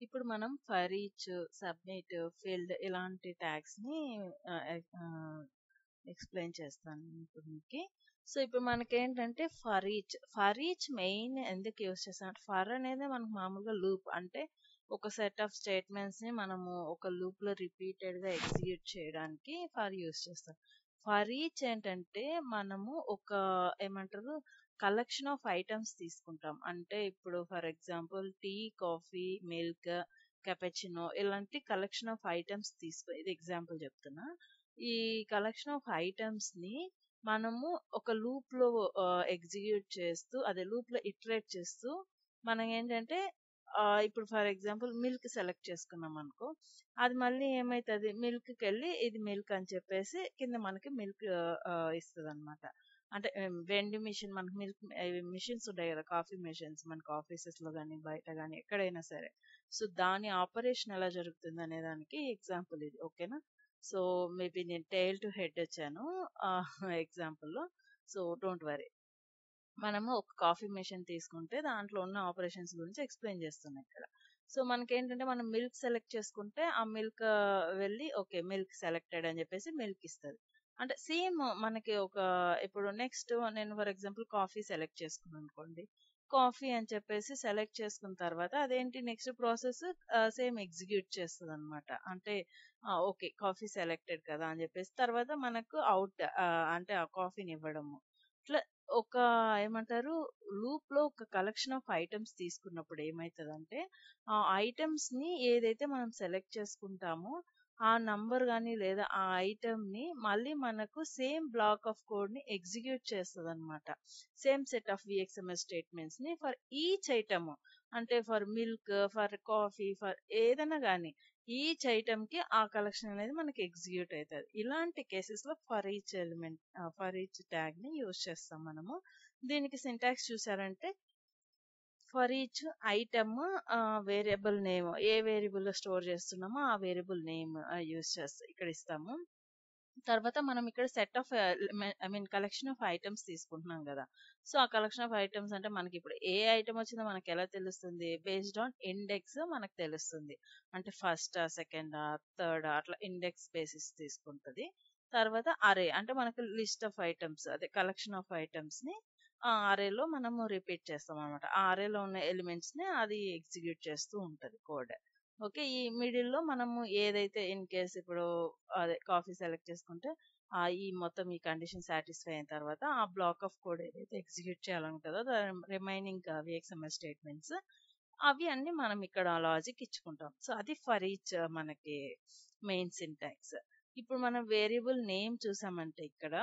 ఇప్పుడు మనం for each, submit, field ఇలాంటి ట్యాగ్స్‌ని ఆహ్, ఎక్స్‌ప్లెయిన్ చేస్తాను ఇప్పుడు మీకి. సో, ఇప్పుడు మనకేంటంటే ఫర్ ఈచ్ మెయిన్ ఎందుకు యూజ్ చేస్తామంటే, ఫర్ అనేది మనకు మామూలుగా లూప్. అంటే ఒక సెట్ ఆఫ్ స్టేట్మెంట్స్‌ని మనము ఒక లూప్‌లో రిపీటెడ్‌గా ఎగ్జిక్యూట్ చేయడానికి ఫర్ యూజ్ చేస్తాం. ఫర్ ఈచ్ ఏంటంటే మనము ఒక ఏమంటారు కలెక్షన్ ఆఫ్ ఐటెమ్స్ తీసుకుంటాం. అంటే ఇప్పుడు for example tea, coffee, milk, cappuccino ఇలాంటి కలెక్షన్ ఆఫ్ ఐటెమ్స్ ఇది ఎగ్జాంపుల్ చెప్తున్నా. ఈ కలెక్షన్ ఆఫ్ ఐటెమ్స్ ని మనము ఒక లూప్ లో ఎగ్జిక్యూట్ చేస్తూ అదే లూప్ లో ఇటరేట్ చేస్తూ మనం ఏంటంటే ఇప్పుడు ఫర్ ఎగ్జాంపుల్ మిల్క్ సెలెక్ట్ చేసుకున్నాం అనుకో, అది మళ్ళీ ఏమైతుంది మిల్క్ కి వెళ్ళి ఇది మిల్క్ అని చెప్పేసి కింద మనకి మిల్క్ ఇస్తుంది అనమాట. అంటే వెండి మిషన్ మనకి మిల్క్ మిషన్స్ ఉంటాయి కదా, కాఫీ మిషన్స్ మనకి ఆఫీసెస్ లో కానీ బయట కానీ ఎక్కడైనా సరే. సో దాని ఆపరేషన్ ఎలా జరుగుతుంది అనే దానికి ఎగ్జాంపుల్ ఇది, ఓకేనా? సో మేబీ నేను టైల్ టు హెడ్ వచ్చాను ఎగ్జాంపుల్లో. So don't worry. మనము ఒక కాఫీ మెషిన్ తీసుకుంటే దాంట్లో ఉన్న ఆపరేషన్స్ గురించి ఎక్స్ప్లెయిన్ చేస్తున్నాం ఇక్కడ. సో మనకేంటంటే మనం మిల్క్ సెలెక్ట్ చేసుకుంటే ఆ మిల్క్ వెళ్ళి ఓకే మిల్క్ సెలెక్టెడ్ అని చెప్పేసి మిల్క్ ఇస్తుంది. అంటే సేమ్ మనకి ఒక ఇప్పుడు నెక్స్ట్ నేను ఫర్ ఎగ్జాంపుల్ కాఫీ సెలెక్ట్ చేసుకున్నాను అనుకోండి. కాఫీ అని చెప్పేసి సెలెక్ట్ చేసుకున్న తర్వాత అదేంటి నెక్స్ట్ ప్రాసెస్ సేమ్ ఎగ్జిక్యూట్ చేస్తుంది అనమాట. అంటే ఓకే కాఫీ సెలెక్టెడ్ కదా అని చెప్పేసి తర్వాత మనకు అవుట్ అంటే ఆ కాఫీని ఇవ్వడము. ఇట్లా ఒక ఏమంటారు లూప్ లో ఒక కలెక్షన్ ఆఫ్ ఐటమ్స్ తీసుకున్నప్పుడు ఏమైతదంటే ఆ ఐటమ్స్ ని ఏదైతే మనం సెలెక్ట్ చేసుకుంటామో ఆ నంబర్ గాని లేదా ఆ ఐటమ్ ని మళ్ళీ మనకు సేమ్ బ్లాక్ ఆఫ్ కోడ్ ని ఎగ్జిక్యూట్ చేస్తుంది అనమాట. Same set of VXML statements ని ఫర్ ఈచ్ ఐటమ్. అంటే for milk, for coffee, for ఏదైనా గానీ ఈచ్ ఐటమ్ కి ఆ కలెక్షన్ అనేది మనకి ఎగ్జిక్యూట్ అవుతుంది. ఇలాంటి కేసెస్ లో for each element, for each tag ని యూజ్ చేస్తాం మనము. దీనికి సింటాక్స్ చూసారంటే for each item variable name, ఏ వేరియబుల్ లో స్టోర్ చేస్తున్నామో ఆ వేరియబుల్ నేమ్ యూజ్ చేస్తాం ఇక్కడ ఇస్తాము. తర్వాత మనం ఇక్కడ set of I mean collection of items తీసుకుంటున్నాం కదా. సో ఆ కలెక్షన్ ఆఫ్ ఐటమ్స్ అంటే మనకి ఇప్పుడు ఏ ఐటమ్ వచ్చిందో మనకి ఎలా తెలుస్తుంది? బేస్డ్ ఆన్ ఇండెక్స్ మనకు తెలుస్తుంది. అంటే ఫస్ట్, సెకండ్, థర్డ్ అట్లా ఇండెక్స్ బేసిస్ తీసుకుంటది. తర్వాత అరే అంటే మనకు లిస్ట్ ఆఫ్ ఐటమ్స్ అదే కలెక్షన్ ఆఫ్ ఐటమ్స్ ని ఆ అరేలో మనము రిపీట్ చేస్తాం అనమాట. ఆ అరేలో ఉన్న ఎలిమెంట్స్ ని అది ఎగ్జిక్యూట్ చేస్తూ ఉంటది కోడ్. ఓకే. ఈ మిడిల్ లో మనము ఏదైతే ఇన్ కేస్ ఇప్పుడు అదే కాఫీ సెలెక్ట్ చేసుకుంటే ఈ మొత్తం ఈ కండిషన్ సాటిస్ఫై అయిన తర్వాత ఆ బ్లాక్ ఆఫ్ కోడ్ ఏదైతే ఎగ్జిక్యూట్ చేయాలనుకుంటుందో రిమైనింగ్ విఎక్స్ఎంఎల్ స్టేట్మెంట్స్ అవి అన్ని మనం ఇక్కడ లాజిక్ ఇచ్చుకుంటాం. సో అది ఫర్ ఈచ్ మనకి మెయిన్ సింటాక్స్. ఇప్పుడు మనం వేరియబుల్ నేమ్ చూసామంటే ఇక్కడ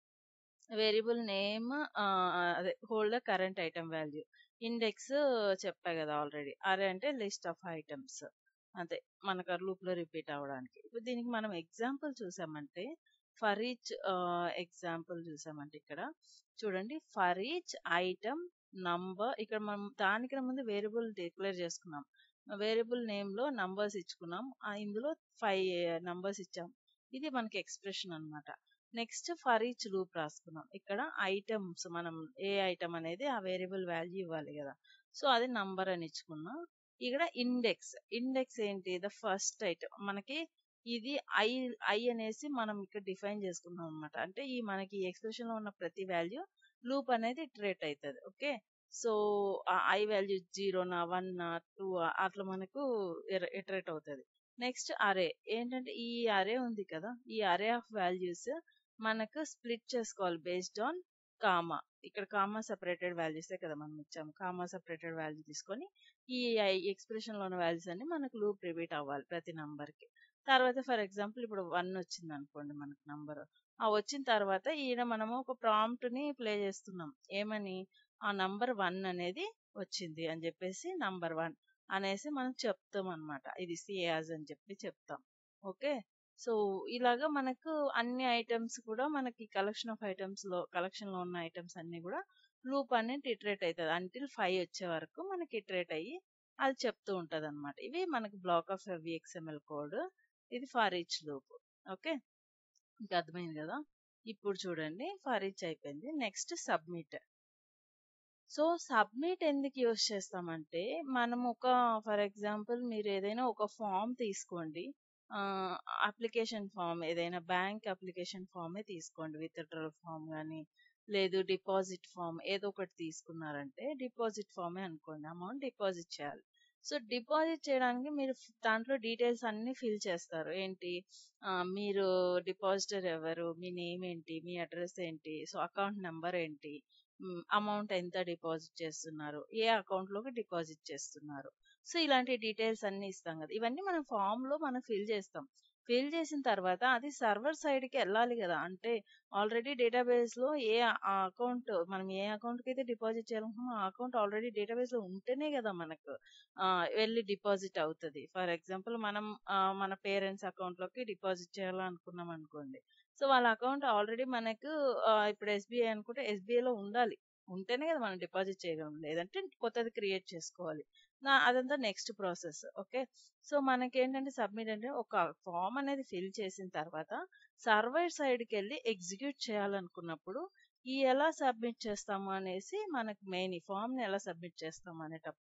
వేరియబుల్ నేమ్ అదే hold the current item value. Index చెప్పా కదా ఆల్రెడీ. అరే అంటే లిస్ట్ ఆఫ్ ఐటమ్స్. అంతే మనకు లూప్ లో రిపీట్ అవ్వడానికి. ఇప్పుడు దీనికి మనం ఎగ్జాంపుల్ చూసామంటే ఫర్ ఈచ్ ఎగ్జాంపుల్ చూసామంటే ఇక్కడ చూడండి ఫర్ ఈచ్ ఐటమ్ నంబర్. ఇక్కడ మనం దానికన్నా ముందు వేరియబుల్ డిక్లేర్ చేసుకున్నాం. వేరియబుల్ నేమ్ లో నంబర్స్ ఇచ్చుకున్నాం. ఇందులో 5 నంబర్స్ ఇచ్చాం. ఇది మనకి ఎక్స్ప్రెషన్ అన్నమాట. నెక్స్ట్ ఫర్ ఈచ్ లూప్ రాసుకున్నాం. ఇక్కడ ఐటమ్స్ మనం ఏ ఐటమ్ అనేది ఆ వేరియబుల్ వాల్యూ ఇవ్వాలి కదా. సో అది నంబర్ అని ఇచ్చుకున్నాం. ఇక్కడ ఇండెక్స్ ఏంటి? ద ఫస్ట్ ఐటమ్ మనకి ఇది ఐ ఐ అనేసి మనం ఇక్కడ డిఫైన్ చేసుకున్నాం అనమాట. అంటే ఈ మనకి ఎక్స్ప్రెషన్ లో ఉన్న ప్రతి వాల్యూ లూప్ అనేది ఇటరేట్ అవుతుంది. ఓకే. సో ఆ ఐ వాల్యూ 0నా 1నా 2 అట్లా మనకు ఇటరేట్ అవుతుంది. నెక్స్ట్ అరే ఏంటంటే ఈ అరే ఉంది కదా, ఈ అరే ఆఫ్ వాల్యూస్ మనకు స్ప్లిట్ చేసుకోవాలి బేస్డ్ ఆన్ కామా. ఇక్కడ కామా సెపరేటెడ్ వాల్యూసే కదా మనం ఇచ్చాము. కామా సెపరేటెడ్ వాల్యూ తీసుకొని ఈ ఎక్స్ప్రెషన్ లో ఉన్న వాల్యూస్ అన్ని మనకు లూప్ రిపీట్ అవ్వాలి ప్రతి నంబర్ కి. తర్వాత ఫర్ ఎగ్జాంపుల్ ఇప్పుడు 1 వచ్చింది అనుకోండి మనకు నంబర్. ఆ వచ్చిన తర్వాత ఈయన మనము ఒక ప్రాంప్ట్ ని ప్లే చేస్తున్నాం. ఏమని? ఆ నంబర్ 1 అనేది వచ్చింది అని చెప్పేసి నంబర్ 1 అనేసి మనం చెప్తాం అనమాట. ఇది సియాజ్ అని చెప్పి చెప్తాం. ఓకే. సో ఇలాగా మనకు అన్ని ఐటమ్స్ కూడా మనకి కలెక్షన్ లో ఉన్న ఐటమ్స్ అన్ని కూడా లూప్ అనేది ఇటరేట్ అవుతుంది. అంటిల్ 5 వచ్చే వరకు మనకి ఇటరేట్ అయ్యి అది చెప్తూ ఉంటది అనమాట. ఇవి మనకి బ్లాక్ ఆఫ్ విఎక్స్ఎంఎల్ కోడ్. ఇది ఫర్ ఈచ్ లూప్. ఓకే. ఇంకా అర్థమైంది కదా. ఇప్పుడు చూడండి ఫర్ ఈచ్ అయిపోయింది. Next submit. సో సబ్మిట్ ఎందుకు యూజ్ చేస్తామంటే మనం ఫర్ ఎగ్జాంపుల్ మీరు ఏదైనా ఒక ఫామ్ తీసుకోండి. అప్లికేషన్ ఫామ్ ఏదైనా బ్యాంక్ అప్లికేషన్ ఫామే తీసుకోండి. విత్‌డ్రాయల్ ఫామ్ గాని, లేదు డిపాజిట్ ఫామ్ ఏదో ఒకటి తీసుకున్నారంటే డిపాజిట్ ఫామే అనుకోండి. అమౌంట్ డిపాజిట్ చేయాలి. సో డిపాజిట్ చేయడానికి మీరు దాంట్లో డీటెయిల్స్ అన్నీ ఫిల్ చేస్తారు. ఏంటి మీరు డిపాజిటర్ ఎవరు? మీ నేమ్ ఏంటి? మీ అడ్రెస్ ఏంటి? సో అకౌంట్ నంబర్ ఏంటి? అమౌంట్ ఎంత డిపాజిట్ చేస్తున్నారు? ఏ అకౌంట్‌లోకి డిపాజిట్ చేస్తున్నారు? సో, ఇలాంటి డీటెయిల్స్ అన్నీ ఇస్తాం గదా! ఇవన్నీ మనం ఫార్మ్‌లో మనం ఫిల్ చేస్తాం. ఫిల్ చేసిన తర్వాత అది సర్వర్ సైడ్‌కి ఎళ్ళాలి గదా! అంటే ఆల్రెడీ డేటాబేస్‌లో మనం ఏ అకౌంట్‌కైతే డిపాజిట్ చేయాలనుకుంటున్నామో ఆ అకౌంట్ ఆల్రెడీ డేటాబేస్‌లో ఉంటేనే గదా! మనకు వెళ్లి డిపాజిట్ అవుతది. ఫర్ ఎగ్జాంపుల్ మనం మన పేరెంట్స్ అకౌంట్‌లోకి డిపాజిట్ చేయాలనుకున్నామనుకోండి. సో, వాళ్ళ అకౌంట్ ఆల్రెడీ మనకు ఇప్పుడు ఎస్‌బీఐ అనుకుంటే ఎస్‌బీఐలో ఉండాలి. ఉంటేనే కదా మనం డిపాజిట్ చేయగలం. లేదంటే కొత్తది క్రియేట్ చేసుకోవాలి. అదంతా నెక్స్ట్ ప్రాసెస్. ఓకే. సో, మనకేంటంటే సబ్మిట్ అంటే ఒక ఫార్మ్ అనేది ఫిల్ చేసిన తర్వాత సర్వర్ సైడ్‌కెళ్ళి ఎగ్జిక్యూట్ చేయాలనుకున్నప్పుడు ఎలా సబ్మిట్ చేస్తాము అనేసి మనకు మెయిన్ ఈ ఫార్మ్‌ని ఎలా సబ్మిట్ చేస్తాము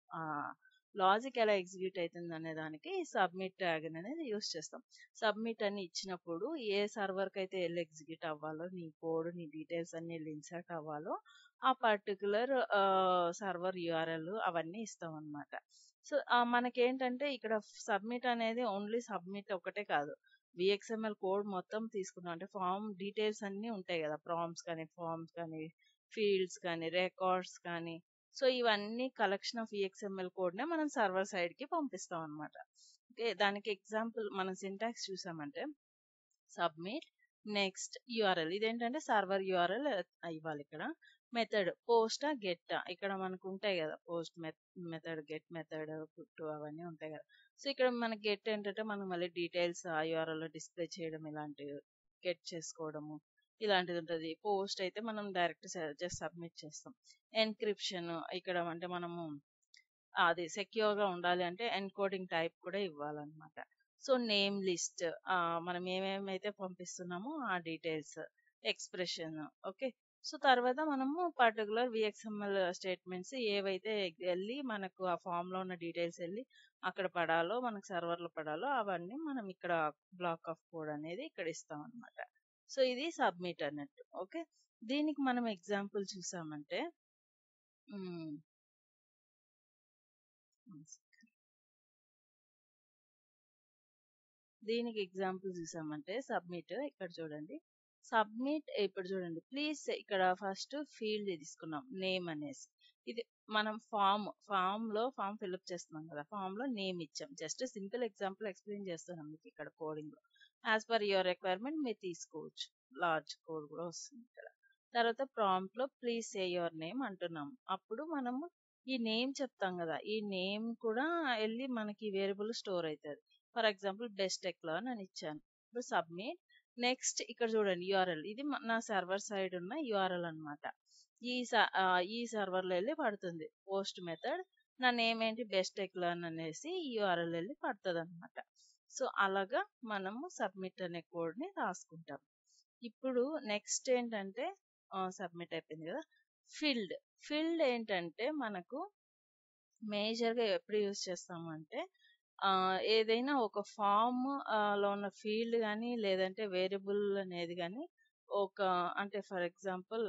లాజిక్ ఎలా ఎగ్జిక్యూట్ అయితుందనే దానికి సబ్మిట్ ట్యాగ్ అనేది యూజ్ చేస్తాం. సబ్మిట్ అని ఇచ్చినప్పుడు ఏ సర్వర్‌కైతే ఎళ్లి ఎగ్జిక్యూట్ అవ్వాలో, నీ కోడ్, నీ డీటెయిల్స్ అన్నీ ఎళ్లి ఇన్సర్ట్ అవ్వాలో, ఆ పర్టిక్యులర్ సర్వర్ యూఆర్ఎల్ అవన్నీ ఇస్తామనమాట. సో, మనకేంటంటే ఇక్కడ సబ్మిట్ అనేది ఓన్లీ సబ్మిట్ ఒకటే కాదు. వీఎక్స్ఎంఎల్ కోడ్ మొత్తం తీసుకున్నాం అంటే ఫార్మ్ డీటెయిల్స్ అన్నీ ఉంటాయి గదా! ఫార్మ్స్ కానీ, ఫీల్డ్స్ కానీ, రికార్డ్స్ కానీ సో, ఇవన్నీ కలెక్షన్ ఆఫ్ ఈఎక్స్ఎంఎల్ కోడ్‌నే మనం సర్వర్ సైడ్‌కి పంపిస్తాం అనమాట. ఓకే. దానికి ఎగ్జాంపుల్ మనం సింటాక్స్ చూసామంటే సబ్మిట్, నెక్స్ట్ యూఆర్ఎల్ ఇదేంటంటే సర్వర్ యూఆర్ఎల్ ఇవ్వాలిక్కడ. మెథడ్ పోస్టా, గెట్టా ఇక్కడ మనకు ఉంటాయి గదా! మెథడ్, గెట్ మెథడ్, పుట్ అవన్నీ ఉంటాయి గదా! సో, ఇక్కడ మన గెట్ ఏంటంటే మనం మళ్ళీ డీటెయిల్స్ ఆ యూఆర్ఎల్‌లో డిస్‌ప్లే చేయడం ఇలాంటివి గెట్ చేసుకోవడము ఇలాంటిదుంటది. పోస్ట్ అయితే మనం డైరెక్ట్ జస్ట్ సబ్మిట్ చేస్తాం. ఎన్‌క్రిప్షన్ ఇక్కడ అంటే మనము అది సెక్యూర్‌గా ఉండాలి అంటే ఎన్‌కోడింగ్ టైప్ కూడా ఇవ్వాలన్నమాట. సో, నేమ్ లిస్ట్ మనం ఏమేమైతే పంపిస్తున్నామో ఆ డీటెయిల్స్, ఎక్స్‌ప్రెషన్ ఓకే. సో, తర్వాత మనము పర్టిక్యులర్ వీఎక్స్ఎంఎల్ స్టేట్మెంట్స్ ఏవైతే ఎళ్లి మనకు ఆ ఫార్మ్‌లో ఉన్న డీటెయిల్స్ ఎళ్లి అక్కడ పడాలో, మనకు సర్వర్‌లో పడాలో అవన్నీ మనం ఇక్కడ బ్లాక్ ఆఫ్ కోడ్ అనేది ఇక్కడ ఇస్తామన్నమాట. సో, ఇది సబ్మిట్ అన్నట్టు. ఓకే. దీనికి మనం ఎగ్జాంపుల్ చూసామంటే హ్మ్. దీనికి ఎగ్జాంపుల్ చూసామంటే సబ్మిట్ ఇక్కడ చూడండి. సబ్మిట్ ఇప్పుడు చూడండి. ప్లీజ్ ఇక్కడ ఫస్ట్ ఫీల్డ్ తీసుకున్నాం. నేమ్ అనేసి. ఇది మనం ఫామ్ ఫిల్అప్ చేస్తున్నాం కదా! ఫామ్‌లో నేమ్ ఇచ్చాం. జస్ట్ సింపుల్ ఎగ్జాంపుల్ ఎక్స్‌ప్లెయిన్ చేస్తున్నాం మీకు ఇక్కడ కోడింగ్‌లో. యాస్ పర్ యువర్ రిక్వైర్మెంట్ మీరు తీసుకోవచ్చు. లార్జ్ కోడ్ కూడా వస్తుంది ఇక్కడ. తర్వాత ప్రాంప్ట్‌లో ప్లీజ్ సే యువర్ నేమ్ అంటున్నాం. అప్పుడు మనము ఈ నేమ్ చెప్తాం కదా! ఈ నేమ్ కూడా ఎళ్లి మనకి వేరియబుల్ స్టోర్ అయితది. ఫర్ ఎగ్జాంపుల్ బెస్ట్ ఎక్లర్న్ అని ఇచ్చాను. ఇప్పుడు సబ్మిట్. నెక్స్ట్ ఇక్కడ చూడండి యూఆర్ఎల్. ఇది నా సర్వర్ సైడ్ ఉన్న యూఆర్ఎల్ అన్నమాట. ఈ సర్వర్‌లో ఎళ్లి పడుతుంది. పోస్ట్ మెథడ్ నా నేమ్ ఏంటి బెస్ట్ ఎక్లర్న్ అనేసి ఈ యూఆర్ఎల్ ఎళ్లి పడతదన్నమాట. సో, అలాగా మనము సబ్మిట్ అనే కోడ్‌ని రాసుకుంటాం. ఇప్పుడు నెక్స్ట్ ఏంటంటే సబ్మిట్ అయిపోయింది కదా! ఫిల్డ్. ఫిల్డ్ ఏంటంటే మనకు మేజర్‌గా ఎప్పుడు యూజ్ చేస్తాము అంటే ఏదైనా ఒక ఫార్మ్ లో ఉన్న ఫీల్డ్ గాని, లేదంటే వేరియబుల్ అనేది గాని ఒక అంటే ఫర్ ఎగ్జాంపుల్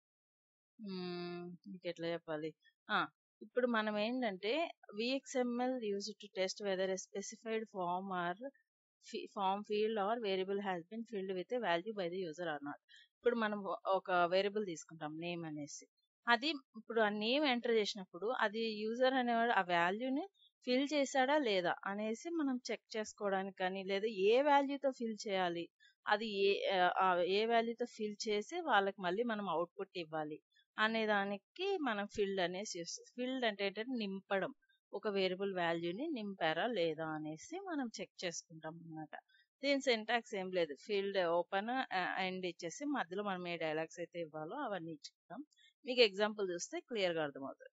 మీకెట్లా చెప్పాలి? ఆ! ఇప్పుడు మనం ఏంటంటే VXML used to test whether a specified form field or variable has been filled with a value by the user or not. ఇప్పుడు మనం ఒక వేరియబుల్ తీసుకుంటాం నేమ్ అనేసి. అది ఇప్పుడు ఆ నేమ్ ఎంటర్ చేసినప్పుడు అది యూజర్ అనేవాడు ఆ వాల్యూని ఫిల్ చేశాడా లేదా అనేసి మనం చెక్ చేసుకోవడానికి కానీ, లేదా ఏ వాల్యూతో ఫిల్ చేయాలి? అది ఏ వాల్యూతో ఫిల్ చేసి వాళ్ళకి మళ్ళీ మనం అవుట్‌పుట్ ఇవ్వాలి. అనే దానికి మనం ఫిల్డ్ అనేసి చేస్తాం. ఫిల్డ్ అంటే ఏంటంటే నింపడం. ఒక వేరియబుల్ వాల్యూని నింపారా లేదా అనేసి మనం చెక్ చేసుకుంటాం అన్నమాట. దీని సింటాక్స్ ఏం లేదు. ఫీల్డ్ ఓపెన్ ఎండ్ ఇచ్చేసి మధ్యలో మనం ఏ డైలాగ్స్ అయితే ఇవ్వాలో అవన్నీ ఇచ్చుకుంటాం. మీకు ఎగ్జాంపుల్ చూస్తే క్లియర్‌గా అర్థమవుతది.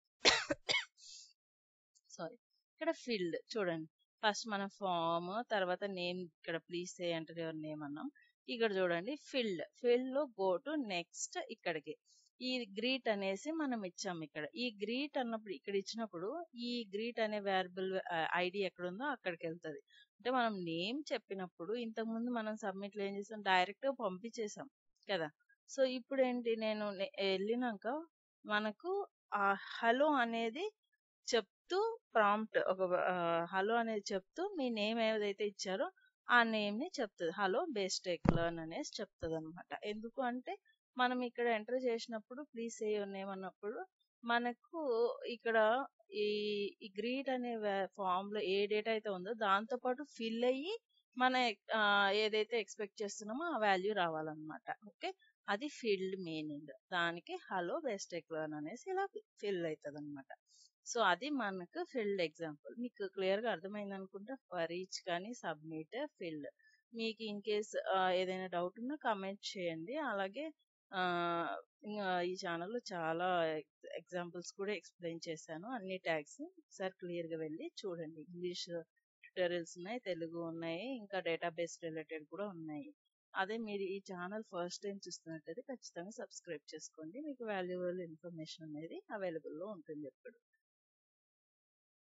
సారీ. ఇక్కడ ఫీల్డ్ చూడండి. ఫస్ట్ మన ఫార్మ్ తర్వాత నేమ్ ఇక్కడ please say enter your name అన్నాం. ఇక్కడ చూడండి ఫీల్డ్‌లో గో టు నెక్స్ట్ ఇక్కడికి. ఈ గ్రీట్ అనేసి మనం ఇచ్చాం ఇక్కడ. ఈ గ్రీట్ అన్నప్పుడు ఇక్కడ ఇచ్చినప్పుడు ఈ గ్రీట్ అనే వేరియబుల్ ఐడి ఎక్కడుందో అక్కడికెళ్తది. అంటే మనం నేమ్ చెప్పినప్పుడు ఇంతకుముందు మనం సబ్మిట్‌లో ఏం చేసాం డైరెక్ట్‌గా పంపించేసాం కదా! సో, ఇప్పుడేంటి నేను ఎళ్ళినంక మనకు హలో అనేది చెప్తూ ప్రాంప్ట్ హలో అనేది చెప్తూ మీ నేమ్ ఏదైతే ఇచ్చారో ఆ నేమ్‌ని చెప్తది. హలో బేస్ టెక్ లెర్న్ అనేసి చెప్తదనమాట. ఎందుకు అంటే మనం ఇక్కడ ఎంటర్ చేసినప్పుడు ప్లీజ్ సే యువర్ నేమ్ అన్నప్పుడు మనకు ఇక్కడ ఈ ఈ గ్రీట్ అనే ఫామ్‌లో ఏ డేటా అయితే ఉందో దాంతో పాటు ఫిల్ అయ్యి మన ఏదైతే ఎక్స్‌పెక్ట్ చేస్తున్నామో ఆ వాల్యూ రావాలన్నమాట. ఓకే. అది ఫీల్డ్ మీనింగ్. దానికి హలో బెస్ట్ టెక్ లెర్న్ అనేసి ఇలా ఫిల్ అయితదనమాట. సో, అది మనకు ఫిల్డ్ ఎగ్జాంపుల్. మీకు క్లియర్‌గా అర్థమైందనుకుంటా. ఫర్ ఈచ్ కానీ, సబ్మిట్, ఫిల్డ్. మీకు ఇన్ కేస్ ఏదైనా డౌట్ ఉన్నా కామెంట్ చేయండి. అలాగే ఇంగా ఈ ఛానల్‌లో చాలా ఎగ్జాంపుల్స్ కూడా ఎక్స్‌ప్లెయిన్ చేశాను. అన్ని ట్యాగ్స్ ఒకసారి క్లియర్‌గా వెళ్లి చూడండి. ఇంగ్లీష్ ట్యుటోరియల్స్ ఉన్నాయి, తెలుగు ఉన్నాయి, ఇంకా డేటాబేస్ రిలేటెడ్ కూడా ఉన్నాయి. అదే మీరు ఈ ఛానల్ ఫస్ట్ టైం చూస్తున్నట్టయితే ఖచ్చితంగా సబ్స్క్రైబ్ చేసుకోండి. మీకు వాల్యుబుల్ ఇన్ఫర్మేషన్ అనేది అవైలబుల్‌లో ఉంటుంది ఎప్పుడు.